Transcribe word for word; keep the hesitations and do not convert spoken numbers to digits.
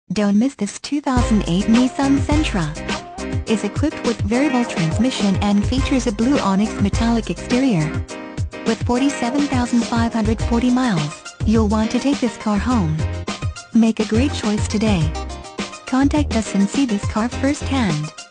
Don't miss this two thousand eight Nissan Sentra. Is equipped with variable transmission and features a blue onyx metallic exterior. With forty-seven thousand five hundred forty miles, you'll want to take this car home. Make a great choice today. Contact us and see this car firsthand.